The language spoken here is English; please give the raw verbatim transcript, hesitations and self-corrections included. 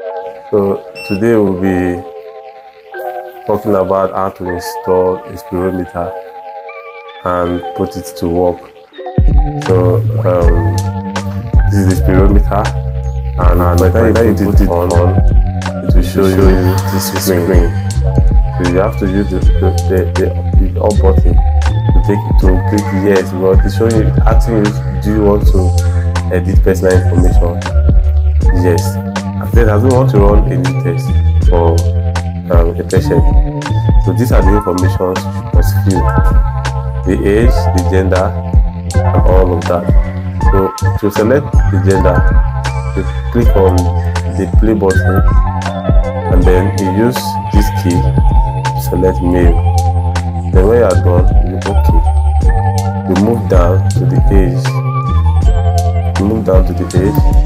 So today we'll be talking about how to install a spirometer and put it to work. So um, this is the spirometer, and by the time you put it on, it will show you this screen. So you have to use the, the, the, the up button to take it to click yes, but it's showing you, asking you, do you want to edit personal information? Yes. Then I don't want to run a new test for um, a patient. So these are the information you must fill: the age, the gender, and all of that. So to select the gender, you click on the play button, and then you use this key to select male. Then when you are done, you OK. You move down to the age. You move down to the age.